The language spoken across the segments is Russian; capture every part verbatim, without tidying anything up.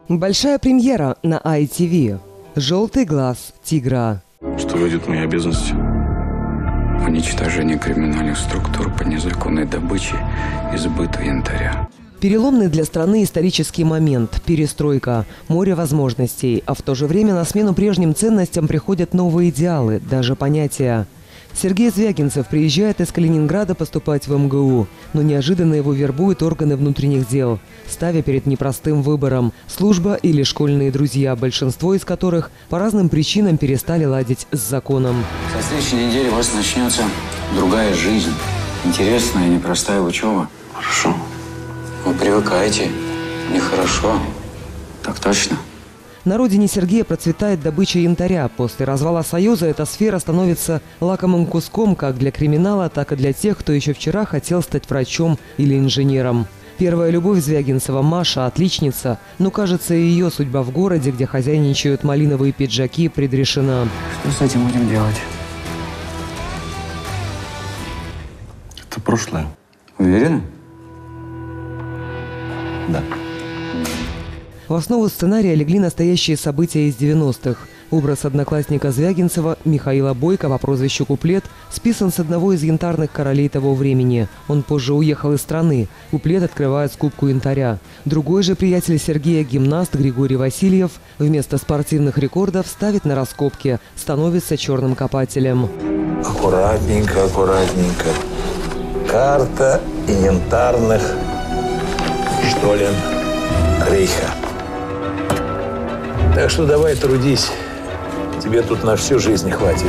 Большая премьера на ай ти ви. «Желтый глаз тигра». Что войдет в мои обязанности? Уничтожение криминальных структур по незаконной добыче и сбыту янтаря. Переломный для страны исторический момент – перестройка, море возможностей, а в то же время на смену прежним ценностям приходят новые идеалы, даже понятия. Сергей Звягинцев приезжает из Калининграда поступать в эм гэ у, но неожиданно его вербуют органы внутренних дел, ставя перед непростым выбором – служба или школьные друзья, большинство из которых по разным причинам перестали ладить с законом. Со следующей недели у вас начнется другая жизнь. Интересная и непростая учеба. Хорошо. Вы привыкаете. Нехорошо. Так точно. На родине Сергея процветает добыча янтаря. После развала Союза эта сфера становится лакомым куском как для криминала, так и для тех, кто еще вчера хотел стать врачом или инженером. Первая любовь Звягинцева – Маша, отличница, но, кажется, и ее судьба в городе, где хозяйничают малиновые пиджаки, предрешена. Что с этим будем делать? Это прошлое. Уверены? Да. В основу сценария легли настоящие события из девяностых. Образ одноклассника Звягинцева, Михаила Бойко по прозвищу Куплет, списан с одного из янтарных королей того времени. Он позже уехал из страны. Куплет открывает скупку янтаря. Другой же приятель Сергея, гимнаст Григорий Васильев, вместо спортивных рекордов ставит на раскопки, становится черным копателем. Аккуратненько, аккуратненько. Карта янтарных штолен Рейха. Так что давай трудись. Тебе тут на всю жизнь хватит.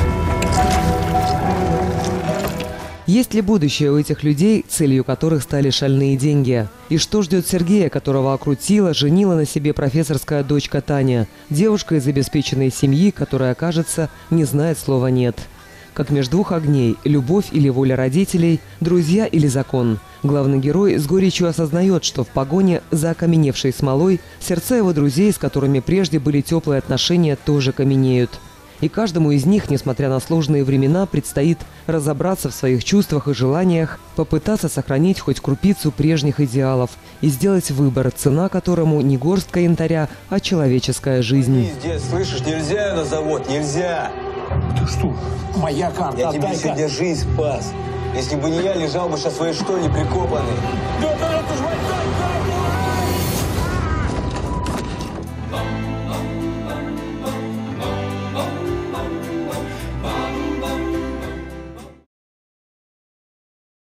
Есть ли будущее у этих людей, целью которых стали шальные деньги? И что ждет Сергея, которого окрутила, женила на себе профессорская дочка Таня, девушка из обеспеченной семьи, которая, кажется, не знает слова «нет». Как между двух огней – любовь или воля родителей, друзья или закон. Главный герой с горечью осознает, что в погоне за окаменевшей смолой сердца его друзей, с которыми прежде были теплые отношения, тоже каменеют. И каждому из них, несмотря на сложные времена, предстоит разобраться в своих чувствах и желаниях, попытаться сохранить хоть крупицу прежних идеалов и сделать выбор, цена которому не горстка янтаря, а человеческая жизнь. Пиздец, слышишь, нельзя ее на завод, нельзя! Ты что? Моя карта, Я тебе сегодня жизнь спас. Если бы не я, лежал бы сейчас в своей штольне прикопанный. Да, да, это же моя карта!